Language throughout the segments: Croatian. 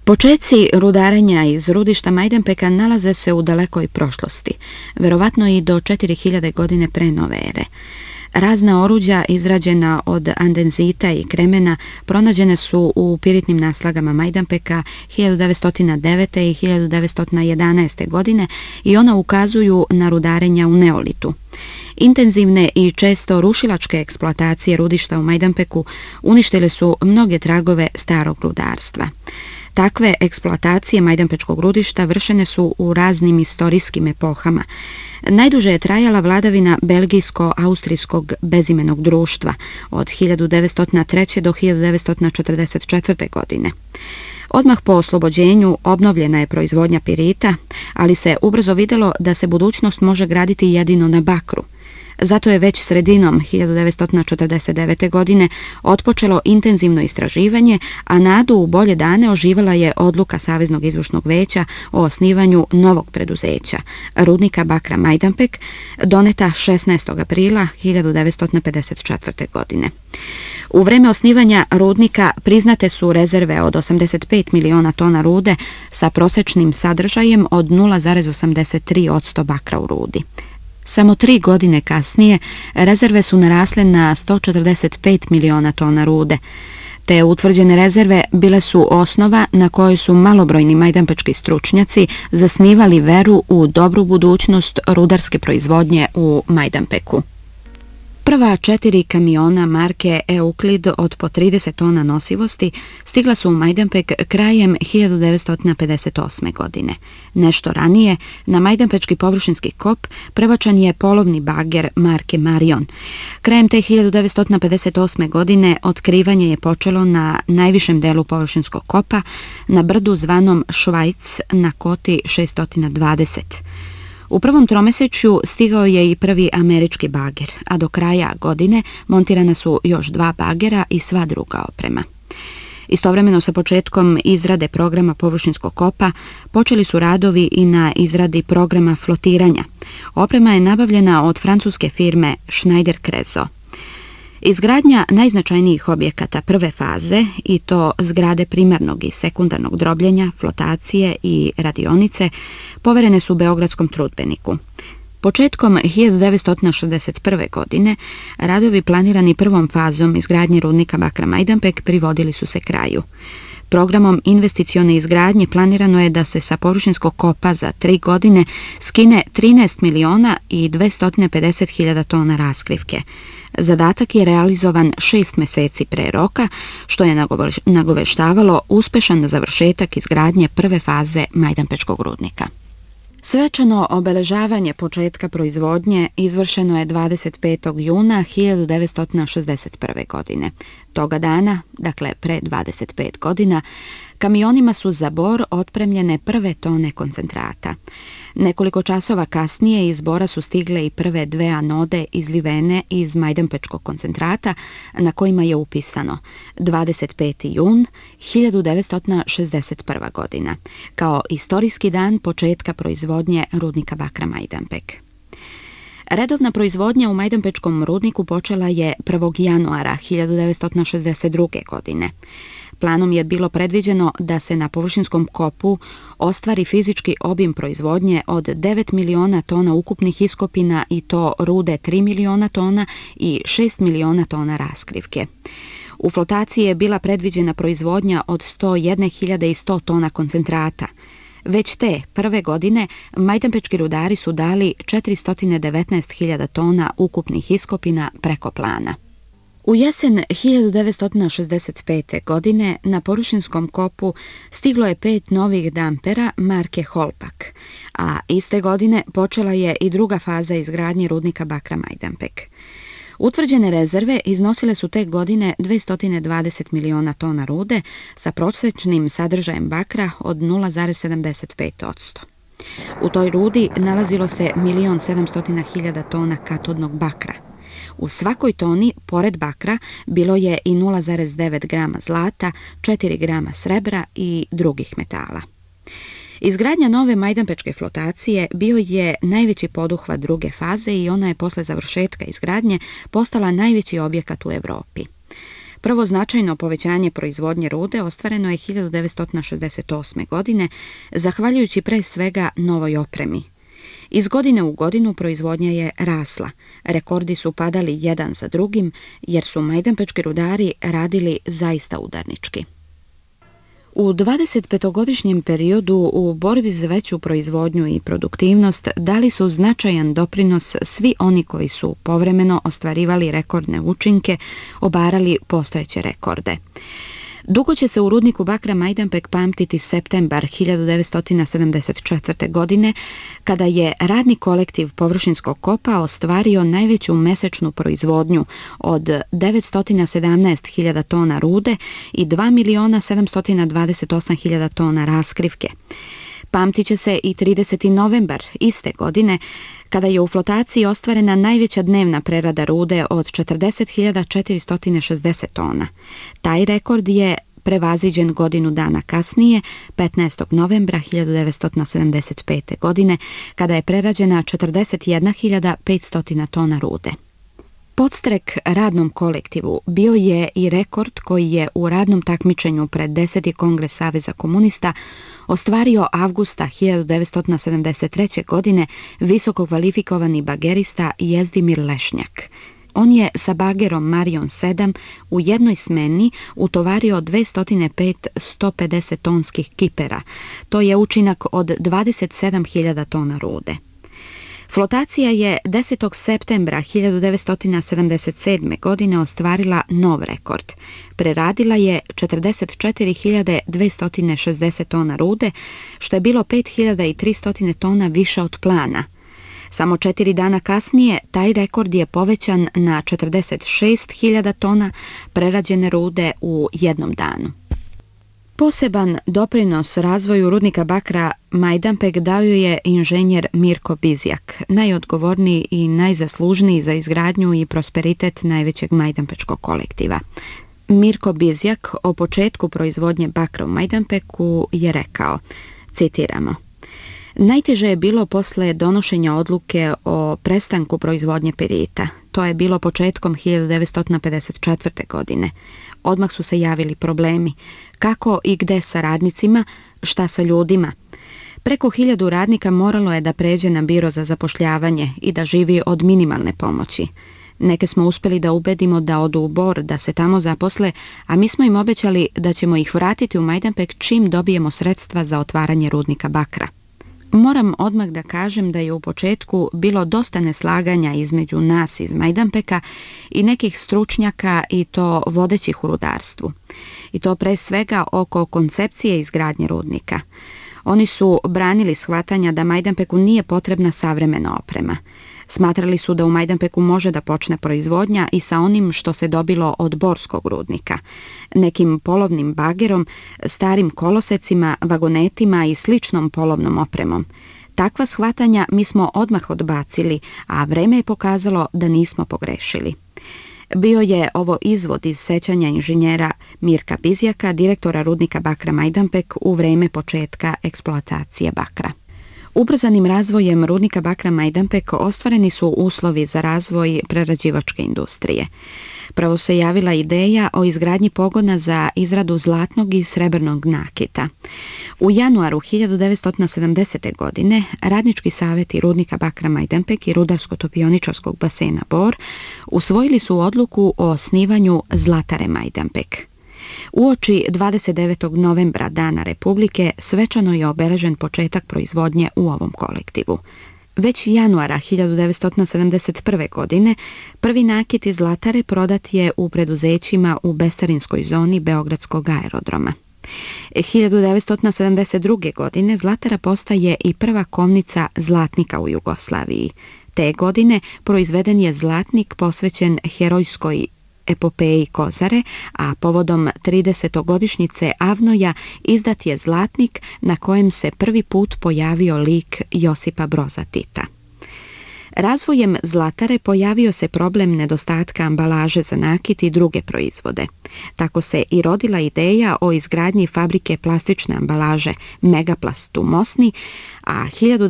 Počeci rudarenja iz rudišta Majdanpeka nalaze se u dalekoj prošlosti, verovatno i do 4000 godine pre nove ere. Razna oruđa izrađena od andezita i kremena pronađene su u piritnim naslagama Majdanpeka 1909. i 1911. godine i ona ukazuju na rudarenja u neolitu. Intenzivne i često rušilačke eksploatacije rudišta u Majdanpeku uništile su mnoge tragove starog rudarstva. Takve eksploatacije Majdanpečkog rudišta vršene su u raznim istorijskim epohama. Najduže je trajala vladavina belgijsko-austrijskog bezimenog društva od 1903. do 1944. godine. Odmah po oslobođenju obnovljena je proizvodnja pirita, ali se ubrzo vidjelo da se budućnost može graditi jedino na bakru. Zato je već sredinom 1949. godine otpočelo intenzivno istraživanje, a nadu u bolje dane oživala je odluka Saveznog izvršnog veća o osnivanju novog preduzeća, rudnika bakra Majdanpek, doneta 16. aprila 1954. godine. U vreme osnivanja rudnika priznate su rezerve od 85 miliona tona rude sa prosječnim sadržajem od 0,83% bakra u rudi. Samo 3 godine kasnije rezerve su narasle na 145 miliona tona rude. Te utvrđene rezerve bile su osnova na kojoj su malobrojni majdanpečki stručnjaci zasnivali veru u dobru budućnost rudarske proizvodnje u Majdanpeku. Prva 4 kamiona marke Euklid od po 30 tona nosivosti stigla su u Majdanpek krajem 1958. godine. Nešto ranije, na Majdanpečki površinski kop prebačen je polovni bager marke Marion. Krajem te 1958. godine otkrivanje je počelo na najvišem delu površinskog kopa, na brdu zvanom Švajc na koti 620. U prvom tromesečju stigao je i prvi američki bager, a do kraja godine montirana su još 2 bagera i sva druga oprema. Istovremeno sa početkom izrade programa površinskog kopa počeli su radovi i na izradi programa flotiranja. Oprema je nabavljena od francuske firme Schneider Crezo. Izgradnja najznačajnijih objekata prve faze, i to zgrade primarnog i sekundarnog drobljenja, flotacije i radionice, poverene su Beogradskom trudbeniku. Početkom 1961. godine radovi planirani prvom fazom izgradnje rudnika bakra Majdanpek privodili su se kraju. Programom investicione izgradnje planirano je da se sa površinskog kopa za 3 godine skine 13 miliona i 250 hiljada tona raskrivke. Zadatak je realizovan 6 mjeseci pre roka, što je nagoveštavalo uspešan završetak izgradnje prve faze Majdanpečkog rudnika. Svečano obeležavanje početka proizvodnje izvršeno je 25. juna 1961. godine. Toga dana, dakle pre 25 godina, kamionima su za Bor otpremljene prve tone koncentrata. Nekoliko časova kasnije iz Bora su stigle i prve 2 anode izlivene iz majdanpečkog koncentrata na kojima je upisano 25. jun 1961. godina, kao istorijski dan početka proizvodnje rudnika bakra Majdanpek. Redovna proizvodnja u Majdanpečkom rudniku počela je 1. januara 1962. godine. Planom je bilo predviđeno da se na površinskom kopu ostvari fizički obim proizvodnje od 9 miliona tona ukupnih iskopina i to rude 3 miliona tona i 6 miliona tona raskrivke. U flotaciji je bila predviđena proizvodnja od 101.100 tona koncentrata. Već te prve godine majdanpečki rudari su dali 419.000 tona ukupnih iskopina preko plana. U jesen 1965. godine na površinskom kopu stiglo je 5 novih dampera marke Holpak, a iste godine počela je i druga faza izgradnje rudnika bakra Majdanpek. Utvrđene rezerve iznosile su te godine 220 miliona tona rude sa prosječnim sadržajem bakra od 0,75%. U toj rudi nalazilo se 1.700.000 tona katodnog bakra. U svakoj toni, pored bakra, bilo je i 0,9 grama zlata, 4 grama srebra i drugih metala. Izgradnja nove majdanpečke flotacije bio je najveći poduhvat druge faze i ona je posle završetka izgradnje postala najveći objekat u Evropi. Prvo značajno povećanje proizvodnje rude ostvareno je 1968. godine, zahvaljujući pre svega novoj opremi. Iz godine u godinu proizvodnja je rasla. Rekordi su padali jedan za drugim, jer su majdanpečki rudari radili zaista udarnički. U 25-godišnjem periodu u borbi za veću proizvodnju i produktivnost dali su značajan doprinos svi oni koji su povremeno ostvarivali rekordne učinke, obarali postojeće rekorde. Dugo će se u rudniku bakra Majdanpek pamtiti septembar 1974. godine, kada je radni kolektiv površinskog kopa ostvario najveću mesečnu proizvodnju od 917.000 tona rude i 2.728.000 tona raskrivke. Pamtit će se i 30. novembar iste godine, kada je u flotaciji ostvarena najveća dnevna prerada rude od 40.460 tona. Taj rekord je prevaziđen godinu dana kasnije, 15. novembra 1975. godine, kada je prerađena 41.500 tona rude. Podstrek radnom kolektivu bio je i rekord koji je u radnom takmičenju pred 10. kongres Saveza komunista ostvario avgusta 1973. godine visoko kvalifikovani bagerista Jezdimir Lešnjak. On je sa bagerom Marion 7 u jednoj smeni utovario 205 150 tonskih kipera. To je učinak od 27.000 tona rude. Flotacija je 10. septembra 1977. godine ostvarila nov rekord. Preradila je 44.260 tona rude, što je bilo 5.300 tona više od plana. Samo 4 dana kasnije taj rekord je povećan na 46.000 tona prerađene rude u jednom danu. Poseban doprinos razvoju rudnika bakra Majdanpek dao je inženjer Mirko Bizjak, najodgovorniji i najzaslužniji za izgradnju i prosperitet najvećeg majdanpečkog kolektiva. Mirko Bizjak o početku proizvodnje bakra u Majdanpeku je rekao, citiramo: "Najteže je bilo posle donošenja odluke o prestanku proizvodnje pirita. To je bilo početkom 1954. godine. Odmah su se javili problemi. Kako i gde sa radnicima, šta sa ljudima. Preko 1000 radnika moralo je da pređe na biro za zapošljavanje i da živi od minimalne pomoći. Neke smo uspjeli da ubedimo da odu u Bor, da se tamo zaposle, a mi smo im obećali da ćemo ih vratiti u Majdanpek čim dobijemo sredstva za otvaranje rudnika bakra. Moram odmah da kažem da je u početku bilo dosta neslaganja između nas iz Majdanpeka i nekih stručnjaka i to vodećih u rudarstvu. I to pre svega oko koncepcije izgradnje rudnika. Oni su branili shvatanja da Majdanpeku nije potrebna savremena oprema. Smatrali su da u Majdanpeku može da počne proizvodnja i sa onim što se dobilo od borskog rudnika, nekim polovnim bagerom, starim kolosecima, vagonetima i sličnom polovnom opremom. Takva shvatanja mi smo odmah odbacili, a vreme je pokazalo da nismo pogrešili. Bio je ovo izvod iz sećanja inženjera Mirka Bizjaka, direktora rudnika bakra Majdanpek u vreme početka eksploatacije bakra. Ubrzanim razvojem rudnika bakra Majdanpek ostvareni su uslovi za razvoj prerađivačke industrije. Prvo se javila ideja o izgradnji pogona za izradu zlatnog i srebrnog nakita. U januaru 1970. godine radnički savjeti rudnika bakra Majdanpek i rudarsko-topioničarskog basena Bor usvojili su odluku o osnivanju Zlatare Majdanpek. Uoči 29. novembra Dana Republike svečano je obeležen početak proizvodnje u ovom kolektivu. Već januara 1971. godine prvi nakit iz Zlatare prodat je u preduzećima u bescarinskoj zoni Beogradskog aerodroma. 1972. godine Zlatara postaje i prva kovnica zlatnika u Jugoslaviji. Te godine proizveden je zlatnik posvećen herojskoj epopeji Kozare, a povodom 30-godišnjice Avnoja izdat je zlatnik na kojem se prvi put pojavio lik Josipa Broza Tita. Razvojem Zlatare pojavio se problem nedostatka ambalaže za nakit i druge proizvode. Tako se i rodila ideja o izgradnji fabrike plastične ambalaže Megaplast u Mosni, a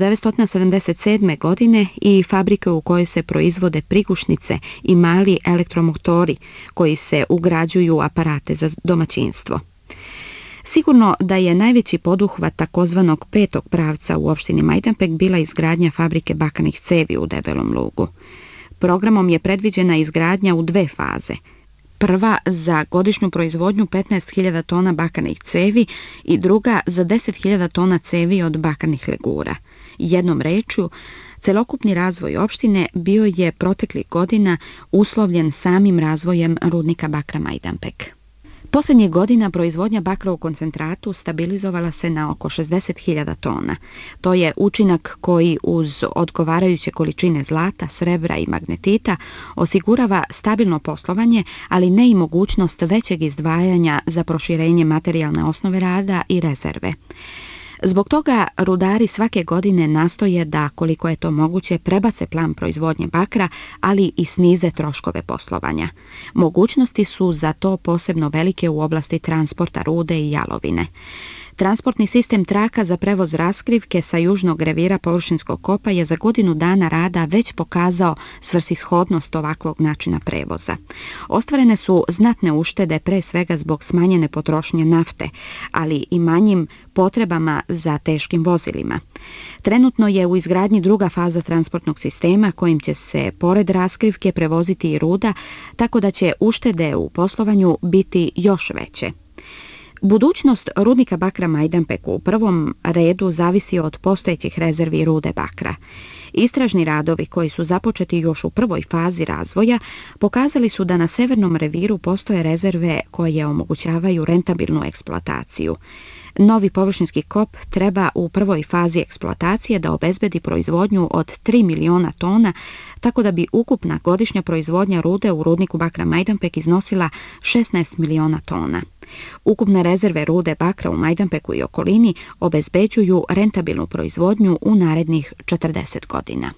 1977. godine i fabrike u kojoj se proizvode prigušnice i mali elektromotori koji se ugrađuju u aparate za domaćinstvo. Sigurno da je najveći poduhvat takozvanog petog pravca u opštini Majdanpek bila izgradnja fabrike bakrenih cevi u Debelom Lugu. Programom je predviđena izgradnja u dve faze. Prva za godišnju proizvodnju 15.000 tona bakrenih cevi i druga za 10.000 tona cevi od bakrenih legura. Jednom rečju, celokupni razvoj opštine bio je proteklih godina uslovljen samim razvojem rudnika bakra Majdanpek. Posljednjih godina proizvodnja bakra u koncentratu stabilizovala se na oko 60.000 tona. To je učinak koji uz odgovarajuće količine zlata, srebra i magnetita osigurava stabilno poslovanje, ali ne i mogućnost većeg izdvajanja za proširenje materijalne osnove rada i rezerve. Zbog toga rudari svake godine nastoje da, koliko je to moguće, prebace plan proizvodnje bakra, ali i snize troškove poslovanja. Mogućnosti su za to posebno velike u oblasti transporta rude i jalovine. Transportni sistem traka za prevoz raskrivke sa južnog revira površinskog kopa je za godinu dana rada već pokazao svrsishodnost ovakvog načina prevoza. Ostvarene su znatne uštede pre svega zbog smanjene potrošnje nafte, ali i manjim potrebama za teškim vozilima. Trenutno je u izgradnji druga faza transportnog sistema kojim će se pored raskrivke prevoziti i ruda, tako da će uštede u poslovanju biti još veće. Budućnost rudnika bakra Majdanpeku u prvom redu zavisi od postojećih rezervi rude bakra. Istražni radovi koji su započeti još u prvoj fazi razvoja pokazali su da na severnom reviru postoje rezerve koje omogućavaju rentabilnu eksploataciju. Novi površinski kop treba u prvoj fazi eksploatacije da obezbedi proizvodnju od 3 miliona tona, tako da bi ukupna godišnja proizvodnja rude u rudniku bakra Majdanpek iznosila 16 miliona tona. Ukupne rezerve rude bakra u Majdanpeku i okolini obezbeđuju rentabilnu proizvodnju u narednih 40 godina.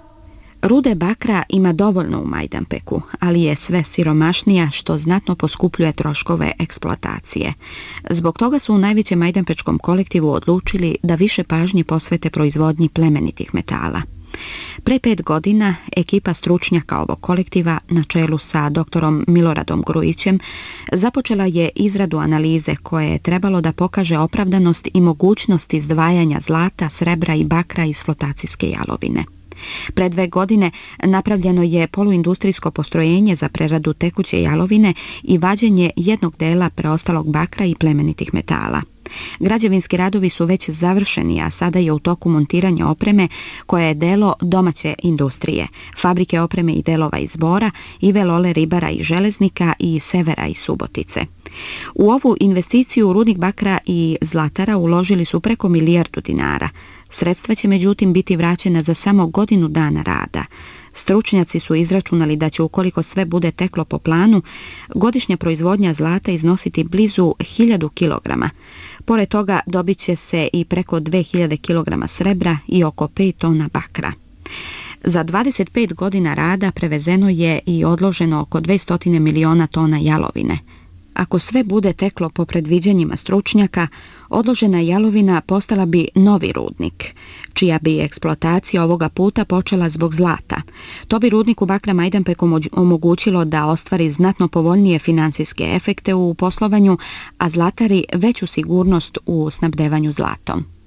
Rude bakra ima dovoljno u Majdanpeku, ali je sve siromašnija što znatno poskupljuje troškove eksploatacije. Zbog toga su u najvećem majdanpečkom kolektivu odlučili da više pažnje posvete proizvodnji plemenitih metala. Pre 5 godina ekipa stručnjaka ovog kolektiva na čelu sa doktorom Miloradom Grujićem započela je izradu analize koje je trebalo da pokaže opravdanost i mogućnost izdvajanja zlata, srebra i bakra iz flotacijske jalovine. Pre 2 godine napravljeno je poluindustrijsko postrojenje za preradu tekuće jalovine i vađenje jednog dela preostalog bakra i plemenitih metala. Građevinski radovi su već završeni, a sada je u toku montiranje opreme koja je delo domaće industrije, fabrike opreme i delova iz Bora, Ive Lole Ribara i Železnika i Severa i Subotice. U ovu investiciju rudnik bakra i Zlatara uložili su preko milijardu dinara. Sredstva će međutim biti vraćena za samo godinu dana rada. Stručnjaci su izračunali da će, ukoliko sve bude teklo po planu, godišnja proizvodnja zlata iznositi blizu 1000 kg. Pored toga dobit će se i preko 2000 kg srebra i oko 5 tona bakra. Za 25 godina rada prevezeno je i odloženo oko 200 miliona tona jalovine. Ako sve bude teklo po predviđanjima stručnjaka, odložena jalovina postala bi novi rudnik, čija bi eksploatacija ovoga puta počela zbog zlata. To bi rudniku bakra Majdanpek omogućilo da ostvari znatno povoljnije financijske efekte u poslovanju, a Zlatari veću sigurnost u snabdevanju zlatom.